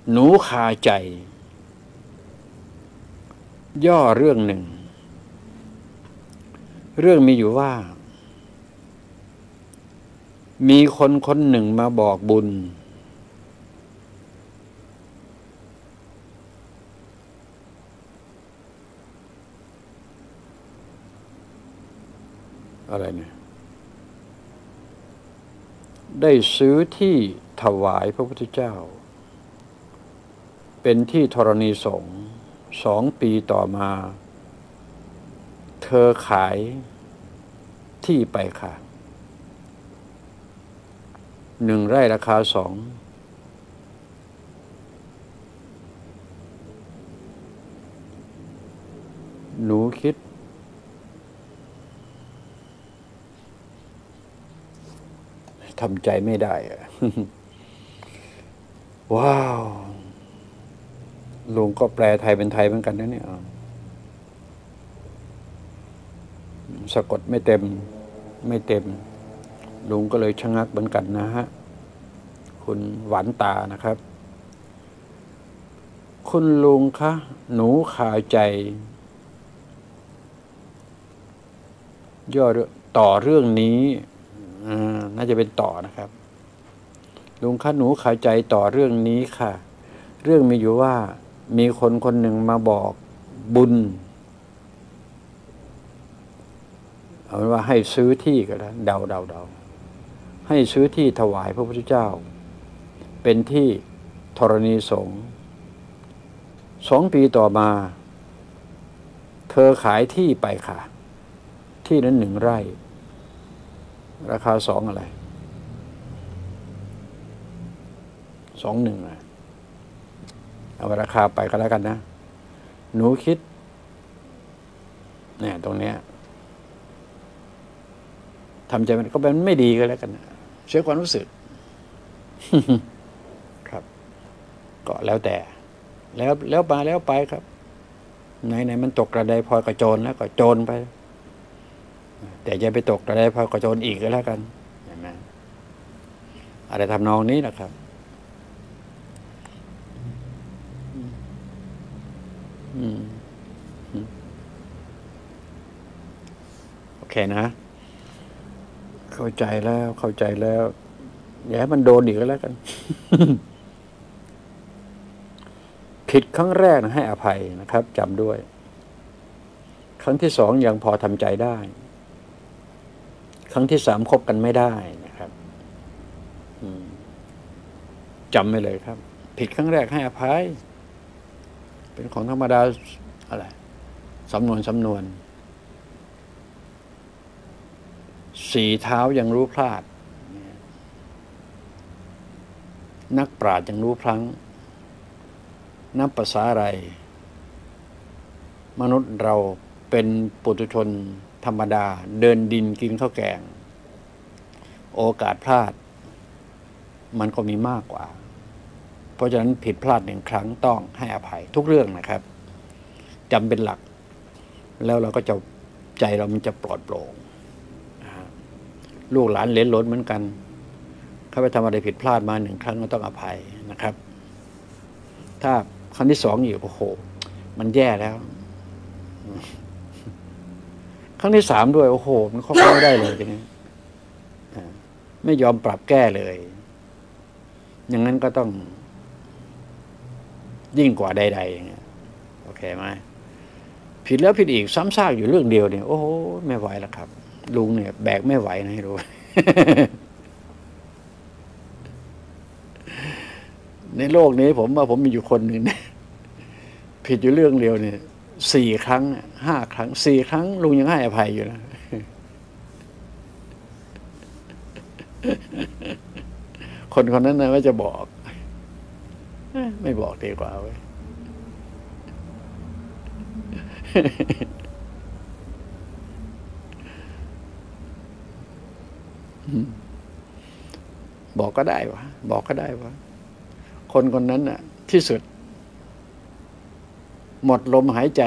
หนูคาใจย่อเรื่องหนึ่งเรื่องมีอยู่ว่ามีคนคนหนึ่งมาบอกบุญอะไรเนี่ยได้ซื้อที่ถวายพระพุทธเจ้าเป็นที่ธรณีสงฆ์2 ปีต่อมาเธอขายที่ไปค่ะ1 ไร่ราคา2หนูคิดทำใจไม่ได้อะ ว้าวลุงก็แปลไทยเป็นไทยเหมือนกันนะเนี่ยสะกดไม่เต็มลุงก็เลยชะงักเหมือนกันนะฮะคุณหวานตานะครับคุณลุงคะหนูขาใจย่อต่อเรื่องนี้น่าจะเป็นต่อนะครับลุงคะหนูขาใจต่อเรื่องนี้ค่ะเรื่องมีอยู่ว่ามีคนคนหนึ่งมาบอกบุญเอาเป็นว่าให้ซื้อที่ก็แล้วเดาให้ซื้อที่ถวายพระพุทธเจ้าเป็นที่ธรณีสงฆ์2 ปีต่อมาเธอขายที่ไปค่ะที่นั้น1 ไร่ราคา2อะไร21เอาราคาไปก็แล้วกันนะหนูคิดเนี่ยตรงเนี้ยทำใจมันก็เป็นไม่ดีก็แล้วกันนะเสียความรู้สึก ครับก็แล้วแต่แล้วมาแล้วไปครับไหนมันตกกระไดพลอยกระโจนแล้วก็โจรไปแต่อย่าไปตกกระไดพลอยกระโจนอีกก็แล้วกันเห็นไหมอะไรทำนองนี้นะครับโอเคนะเข้าใจแล้วอย่าให้มันโดนอีกก็แล้วกัน ผิดครั้งแรกนะให้อภัยนะครับจำด้วยครั้งที่2ยังพอทำใจได้ครั้งที่3คบกันไม่ได้นะครับจำไว้เลยครับผิดครั้งแรกให้อภัยเป็นของธรรมดาอะไรสำนวน4 เท้ายังรู้พลาดนักปราชญ์ยังรู้พลั้งนับภาษาอะไรมนุษย์เราเป็นปุถุชนธรรมดาเดินดินกินข้าวแกงโอกาสพลาดมันก็มีมากกว่าเพราะฉะนั้นผิดพลาด1 ครั้งต้องให้อภัยทุกเรื่องนะครับจำเป็นหลักแล้วเราก็จะใจเรามันจะปลอดโปร่งลูกหลานเหลนหลนเหมือนกันเขาไปทำอะไรผิดพลาดมา1 ครั้งก็ต้องอภัยนะครับถ้าครั้งที่2อยู่โอ้โหมันแย่แล้วครั้งที่3ด้วยโอ้โหมันเข้าไม่ได้เลยทีนี้ไม่ยอมปรับแก้เลยอย่างนั้นก็ต้องยิ่งกว่าใดๆอย่างเงี้ยโอเคไหมผิดแล้วผิดอีกซ้ำซากอยู่เรื่องเดียวเนี่ยโอ้โหไม่ไหวแล้วครับลุงเนี่ยแบกไม่ไหวนะให้รู้ ในโลกนี้ผมว่าผมมีอยู่คนหนึ่งผิดอยู่เรื่องเดียวเนี่ย4 ครั้ง5 ครั้ง4 ครั้งลุงยังให้อภัยอยู่นะคนคนนั้นนะว่าจะบอกไม่บอกดีกว่าเว้ยบอกก็ได้วะคนคนนั้นน่ะที่สุดหมดลมหายใจ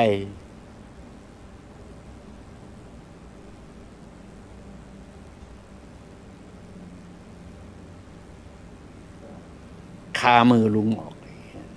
คามือลุงออก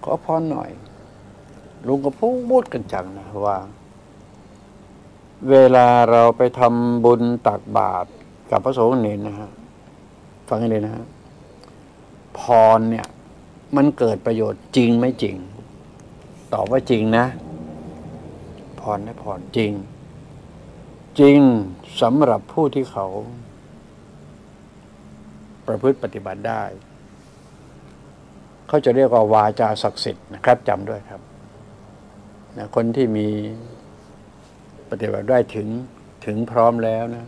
ขอพรหน่อยลุงก็พูดกันจังนะว่าเวลาเราไปทำบุญตักบาตรกับพระสงฆ์เณรนะฮะฟังให้เลยนะฮะพรเนี่ยมันเกิดประโยชน์จริงไม่จริงตอบว่าจริงนะพรนะพรจริงจริงสำหรับผู้ที่เขาประพฤติปฏิบัติได้เขาจะเรียกว่าวาจาศักดิ์สิทธิ์นะครับจำด้วยครับนะคนที่มีปฏิบัติได้ถึงพร้อมแล้วนะ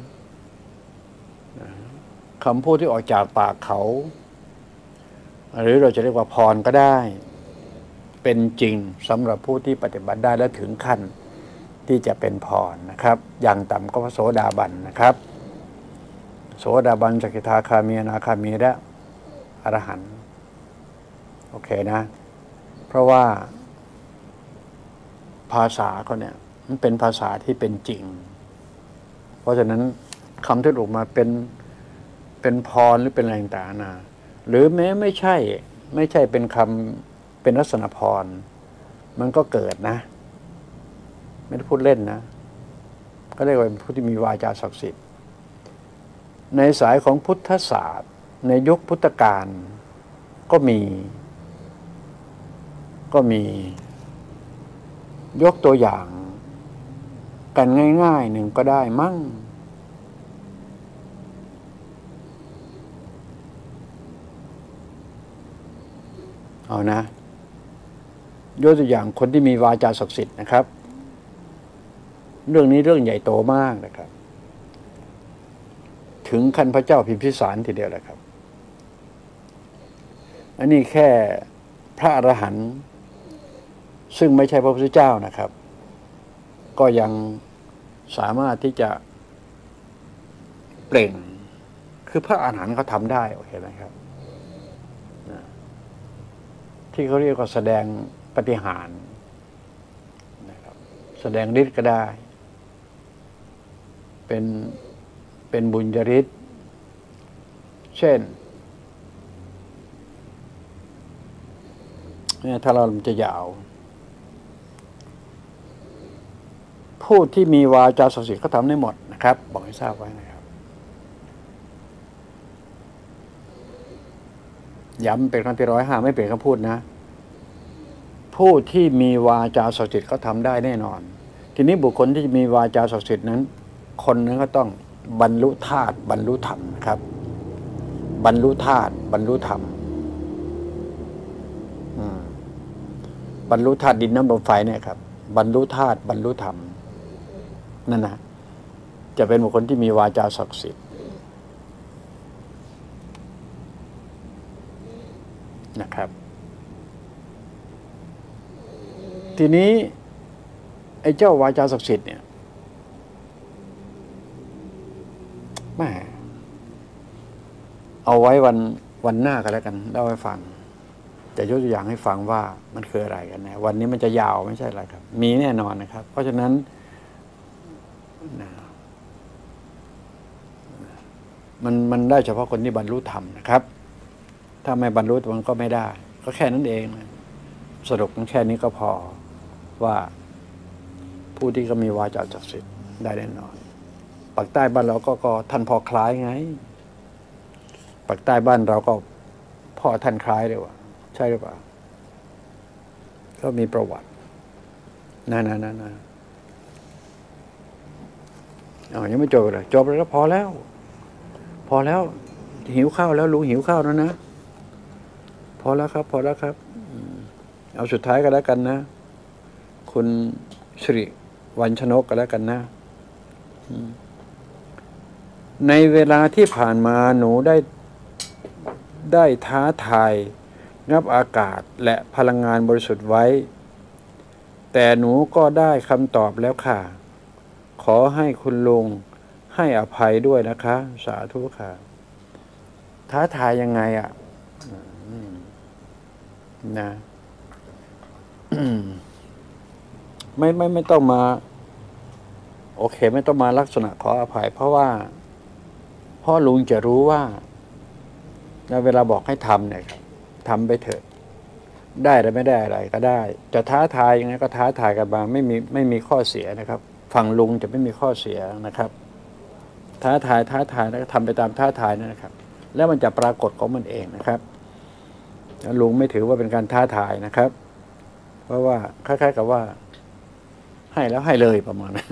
คำพูดที่ออกจากปากเขาหรือเราจะเรียกว่าพรก็ได้เป็นจริงสำหรับผู้ที่ปฏิบัติได้และถึงขั้นที่จะเป็นพรนะครับอย่างต่ำก็พระโสดาบันนะครับโสดาบันสกิทาคามีอนาคามีและอรหันต์โอเคนะเพราะว่าภาษาเขาเนี่ยมันเป็นภาษาที่เป็นจริงเพราะฉะนั้นคำที่ออกมาเป็นพรหรือเป็นอะไรต่างๆนะหรือแม้ไม่ใช่เป็นคำเป็นลักษณะพรมันก็เกิดนะไม่ได้พูดเล่นนะก็เรียกว่าเป็นผู้ที่มีวาจาศักดิ์สิทธิ์ในสายของพุทธศาสตร์ในยุคพุทธกาลก็มียกตัวอย่างกันง่ายๆหนึ่งก็ได้มั่งเอานะยกตัวอย่างคนที่มีวาจาศักดิ์สิทธิ์นะครับเรื่องนี้เรื่องใหญ่โตมากนะครับถึงขั้นพระเจ้าพิมพิสารทีเดียวแหละครับอันนี้แค่พระอรหันต์ซึ่งไม่ใช่พระพุทธเจ้านะครับก็ยังสามารถที่จะเปล่งคือพระอรหันต์เขาทำได้โอเคไหมครับที่เขาเรียกว่าแสดงปาฏิหาริย์นะครับแสดงฤทธิ์ก็ได้เป็นบุญญาฤทธิ์เช่นเนี่ยถ้าเราจะยาวผู้ที่มีวาจาศักดิ์สิทธิ์เขาทำได้หมดนะครับบอกให้ทราบไว้นะครับย้ำเป็นครั้งที่105ไม่เป็นคำพูดนะผู้ที่มีวาจาศักดิ์สิทธิ์เขาทำได้แน่นอนทีนี้บุคคลที่มีวาจาศักดิ์สิทธิ์นั้นคนนั้นก็ต้องบรรลุธาตุบรรลุธรรมนะครับบรรลุธาตุบรรลุธรรมบรรลุธาตุดินน้ำลมไฟเนี่ยครับบรรลุธาตุบรรลุธรรมนั่นนะจะเป็นบุคคลที่มีวาจาศักดิ์สิทธิ์นะครับทีนี้ไอ้เจ้าวาจาศักดิ์สิทธิ์เนี่ยแม่เอาไว้วันหน้ากันแล้วกันเล่าให้ฟังจะยกตัวอย่างให้ฟังว่ามันคืออะไรกันนะวันนี้มันจะยาวไม่ใช่อะไรครับมีแน่นอนนะครับเพราะฉะนั้นมันได้เฉพาะคนที่บรรลุธรรมนะครับถ้าไม่บรรลุมันก็ไม่ได้ก็แค่นั้นเองนะสรุปแค่นี้ก็พอว่าผู้ที่ก็มีวาจาศักดิ์สิทธิ์ได้แน่นอนปากใต้บ้านเราก็ท่านพอคล้ายไงปากใต้บ้านเราก็พ่อท่านคล้ายเลยว่ะใช่หรือเปล่าก็มีประวัตินั่นยังไม่จบเลยจบแล้วพอแล้วหิวข้าวแล้วลุงหิวข้าวแล้วนะพอแล้วครับเอาสุดท้ายก็แล้วกันนะคุณสิริวัญชนกก็แล้วกันนะในเวลาที่ผ่านมาหนูได้ท้าทายงับอากาศและพลังงานบริสุทธิ์ไว้แต่หนูก็ได้คำตอบแล้วค่ะขอให้คุณลุงให้อภัยด้วยนะคะสาธุค่ะท้าทายยังไงอ่ะนะไม่ต้องมาโอเคไม่ต้องมาลักษณะขออภัยเพราะลุงจะรู้ว่าเวลาบอกให้ทำเนี่ยครับทำไปเถอะได้หรือไม่ได้อะไรก็ได้จะท้าทายยังไงก็ท้าทายกันมาไม่มีข้อเสียนะครับฝั่งลุงจะไม่มีข้อเสียนะครับท้าทายแล้วก็ทำไปตามท้าทายนั่นนะครับแล้วมันจะปรากฏของมันเองนะครับแล้วลุงไม่ถือว่าเป็นการท้าทายนะครับเพราะว่าคล้ายๆกับว่าให้แล้วให้เลยประมาณนั้น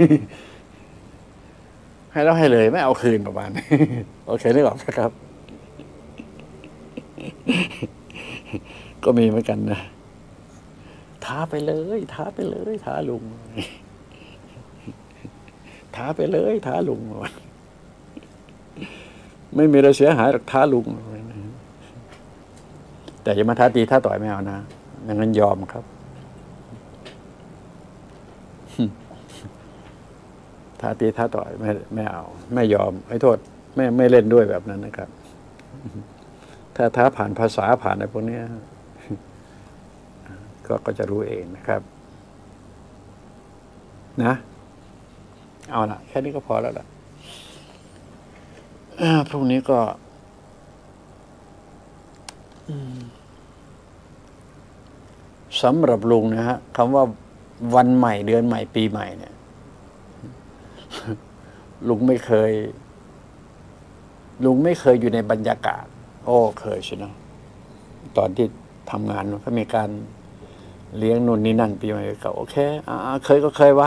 ให้แล้วให้เลยไม่เอาคืนประมาณนี้ โอเคนึกออกนะครับ ก็มีเหมือนกันนะท้าไปเลยท้าไปเลยท้าลุงท้าไปเลยท้าลุงไม่มีอะไรเสียหายหรอกท้าลุงแต่อย่ามาท้าตีท้าต่อยไม่เอานะอย่างนั้นยอมครับท้าตีท้าต่อยไม่เอาไม่ยอมให้โทษไม่เล่นด้วยแบบนั้นนะครับถ้าท้าผ่านภาษาผ่านอะไรพวกนี้ก็จะรู้เองนะครับนะเอาละแค่นี้ก็พอแล้วล่ะพรุ่งนี้ก็สำหรับลุงนะฮะคำว่าวันใหม่เดือนใหม่ปีใหม่เนี่ยลุงไม่เคยอยู่ในบรรยากาศโอ้เคยใช่ไหมตอนที่ทำงานก็มีการเลี้ยงนู่นนี่นั่นปีใหม่ก็โอเคเคยก็เคยวะ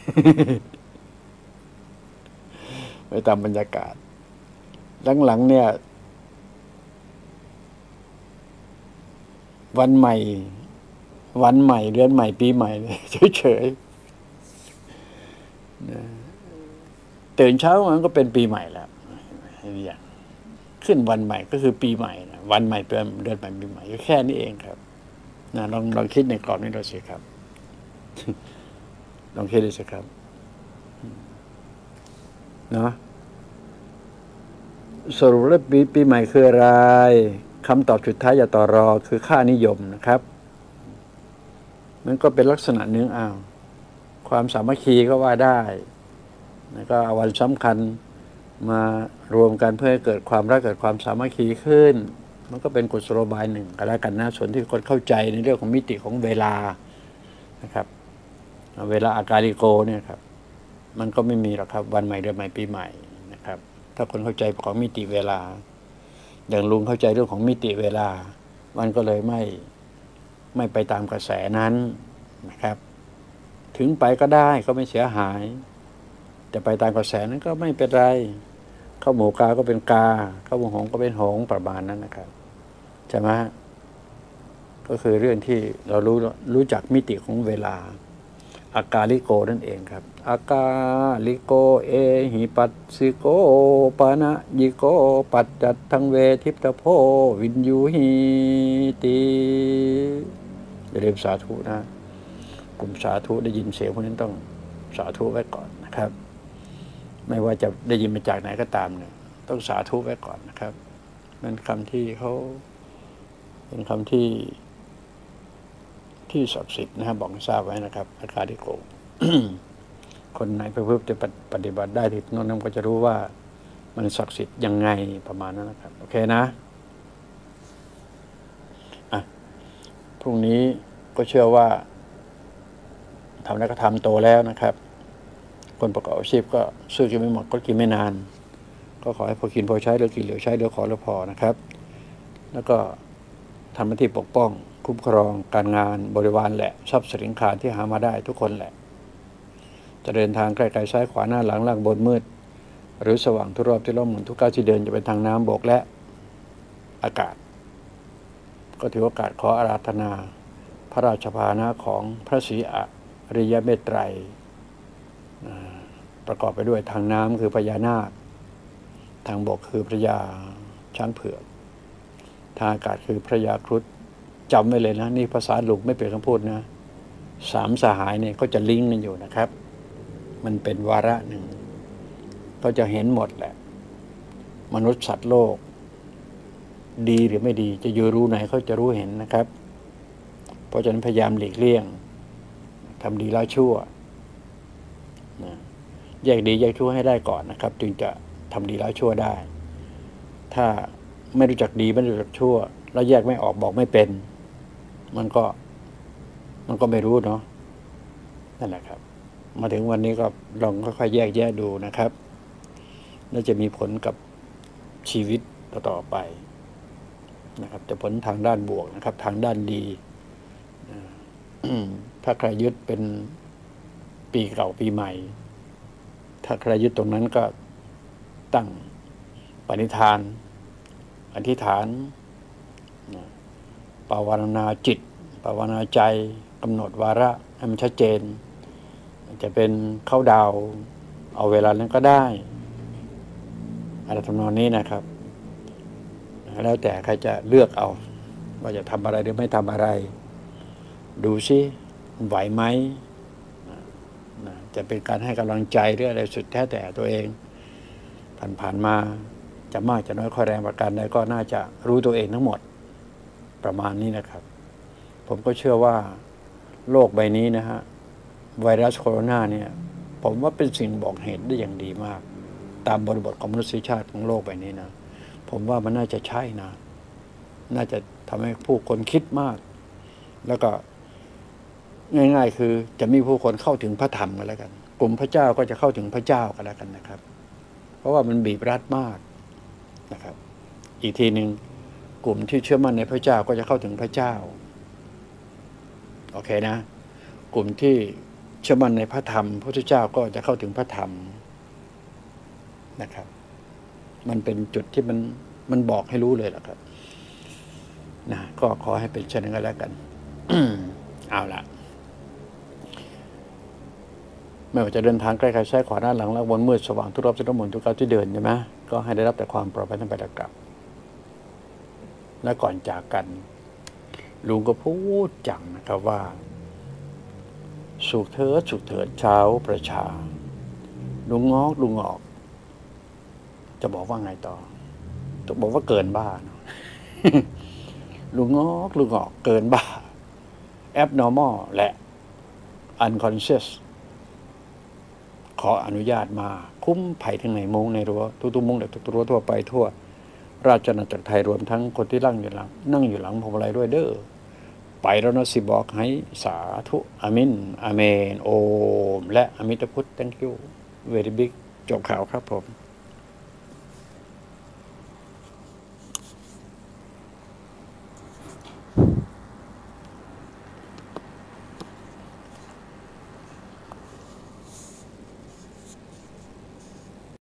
ไปตามบรรยากาศหลังๆเนี่ยวันใหม่เดือนใหม่ปีใหม่เฉยๆตื่นเช้ามันก็เป็นปีใหม่แล้วอย่างขึ้นวันใหม่ก็คือปีใหม่นะวันใหม่เดือนใหม่ปีใหม่ก็แค่นี้เองครับนะลองคิดในกรอบนี้ดูสิครับ ลองคิดดูสิครับเนาะสรุปแล้วปีใหม่คืออะไรคำตอบสุดท้ายอย่าต่อรอคือค่านิยมนะครับมันก็เป็นลักษณะหนึ่งความสามัคคีก็ว่าได้แล้วก็เอาวันสำคัญมารวมกันเพื่อให้เกิดความรักเกิดความสามัคคีขึ้นมันก็เป็นกุศโลบายหนึ่งก็แล้วกันนะส่วนที่คนเข้าใจในเรื่องของมิติของเวลานะครับเวลาอากาลิโกเนี่ยครับมันก็ไม่มีหรอกครับวันใหม่เดือนใหม่ปีใหม่นะครับถ้าคนเข้าใจของมิติเวลาอย่างลุงเข้าใจเรื่องของมิติเวลามันก็เลยไม่ไปตามกระแสนั้นนะครับถึงไปก็ได้ก็ไม่เสียหายแต่ไปตามกระแสนั้นก็ไม่เป็นไรข้าวหมูกาก็เป็นกาข้าวหมูหงก็เป็นหงประมาณนั้นนะครับใช่ไหมก็คือเรื่องที่เรารู้จักมิติของเวลาอากาลิโกนั่นเองครับอากาลิโกเอหิปัสสิโกปานะยิโกปัจจัตทังเวทิปตโพวินยูหิติอย่าลืมสาธุนะกลุ่มสาธุได้ยินเสียงพวกนั้นต้องสาธุไว้ก่อนนะครับไม่ว่าจะได้ยินมาจากไหนก็ตามเนี่ยต้องสาธุไว้ก่อนนะครับเป็นคำที่เขาเป็นคำที่ศักดิ์สิทธิ์นะครับบอกให้ทราบไว้นะครับอากาลิโก คนไหนไปเพื่อจะปฏิบัติได้ที่นั่นก็จะรู้ว่ามันศักดิ์สิทธิ์ยังไงประมาณนั้นนะครับโอเคนะพรุ่งนี้ก็เชื่อว่าทำแล้วก็ทำโตแล้วนะครับคนประกอบอาชีพก็ซื้อกินไม่หมดก็กินไม่นานก็ขอให้พอกินพอใช้เหลือกินเหลือใช้เหลือขอเหลือพอนะครับแล้วก็ทำหน้าที่ปกป้องคุ้มครองการงานบริวารแหละทรัพย์สินขาที่หามาได้ทุกคนแหละจะเดินทางไกลๆซ้ายขวาหน้าหลังล่างบนมืดหรือสว่างทุกรอบที่ล้อมหมุนทุกก้าวที่เดินจะเป็นทางน้ำบกและอากาศก็ถือโอกาสขออาราธนาพระราชภานะของพระศรีอริยเมตไตรประกอบไปด้วยทางน้ำคือพญานาคทางบกคือพระยาช้างเผือกทางอากาศคือพระยาครุฑจำไว้เลยนะนี่ภาษาลุกไม่เป็นคำพูดนะสามสหายเนี่ยก็จะลิงก์กันอยู่นะครับมันเป็นวาระหนึ่งก็จะเห็นหมดแหละมนุษย์สัตว์โลกดีหรือไม่ดีจะอยู่รู้ไหนเขาจะรู้เห็นนะครับเพราะฉะนั้นพยายามหลีกเลี่ยงทำดีแล้วชั่วแยกดีแยกชั่วให้ได้ก่อนนะครับจึงจะทำดีแล้วชั่วได้ถ้าไม่รู้จักดีไม่รู้จักชั่วแล้วแยกไม่ออกบอกไม่เป็นมันก็ไม่รู้เนาะนั่นแหละครับมาถึงวันนี้ก็ลองค่อยๆแยกแยะดูนะครับน่าจะมีผลกับชีวิตต่อไปนะครับแต่ผลทางด้านบวกนะครับทางด้านดีถ้าใครยึดเป็นปีเก่าปีใหม่ถ้าใครยึดตรงนั้นก็ตั้งปณิธานอธิษฐานภาวนาจิตภาวนาใจกำหนดวาระให้มันชัดเจนจะเป็นเข้าดาวเอาเวลานั้นก็ได้อะไรทำนองนี้นะครับแล้วแต่ใครจะเลือกเอาว่าจะทำอะไรหรือไม่ทำอะไรดูซิไหวไหมจะเป็นการให้กำลังใจหรืออะไรสุดแท้แต่ตัวเองผ่านมาจะมากจะน้อยค่อยแรงประการใดก็น่าจะรู้ตัวเองทั้งหมดประมาณนี้นะครับผมก็เชื่อว่าโลกใบนี้นะฮะไวรัสโคโรนาเนี่ยผมว่าเป็นสิ่งบอกเหตุได้อย่างดีมากตามบริบทของมนุษยชาติของโลกใบนี้นะผมว่ามันน่าจะใช่นะน่าจะทำให้ผู้คนคิดมากแล้วก็ง่ายๆคือจะมีผู้คนเข้าถึงพระธรรมกันแล้วกันกลุ่มพระเจ้าก็จะเข้าถึงพระเจ้ากันแล้วกันนะครับเพราะว่ามันบีบรัดมากนะครับอีกทีหนึ่งกลุ่มที่เชื่อมั่นในพระเจ้าก็จะเข้าถึงพระเจ้าโอเคนะกลุ่มที่เชื่อมั่นในพระธรรมพระพุทธเจ้าก็จะเข้าถึงพระธรรมนะครับมันเป็นจุดที่มันบอกให้รู้เลยแหละครับนะก็ขอให้เป็นเช่นนั้นก็แล้วกัน เอาละไม่ว่าจะเดินทางใกล้ๆซ้ายขวาด้านหลังและบนมืดสว่างทุกรอบทุกมุมทุกก้าวที่เดินใช่ไหมก็ให้ได้รับแต่ความปลอดภัยทั้งไปและกลับและก่อนจากกันลุงก็พูดจังนะครับว่าสุขเถิดเช้าประชาลุงงอกจะบอกว่าไงต่อจะบอกว่าเกินบ้าเนาะ ลุงงอกเกินบ้า abnormal และ unconscious ขออนุญาตมาคุ้มภัยทั้งในมุ้งในรั้วทุกๆมุ้งและทุกรั้วทั่วไปทั่วราชอาณาจักรไทยรวมทั้งคนที่นั่งอยู่หลังพวงมาลัยด้วยเด้อไปแล้วนะสิบอกให้สาธุอามินอาเมนโอมและอมิตพุทธ thank you very big จบข่าวครับผม